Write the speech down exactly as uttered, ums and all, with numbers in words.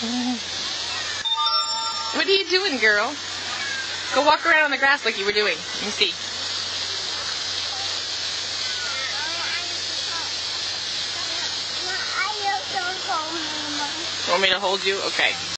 What are you doing, girl? Go walk around on the grass like you were doing. Let me see. Want me to hold you? Okay.